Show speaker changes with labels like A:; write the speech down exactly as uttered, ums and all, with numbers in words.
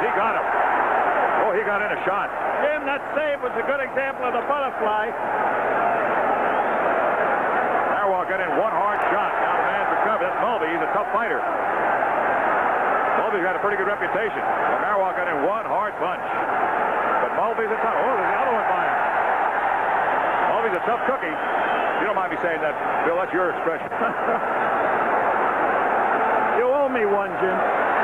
A: He got him. Oh, he got in a shot.
B: Jim, that save was a good example of the butterfly.
A: Marois got in one hard shot. Now the man's recovered. That's Mulvey. He's a tough fighter. Mulvey's got a pretty good reputation. Well, Marois got in one hard punch. But Mulvey's a tough. Oh, there's the other one by him. Mulvey's a tough cookie. You don't mind me saying that, Bill. That's your expression.
B: You owe me one, Jim.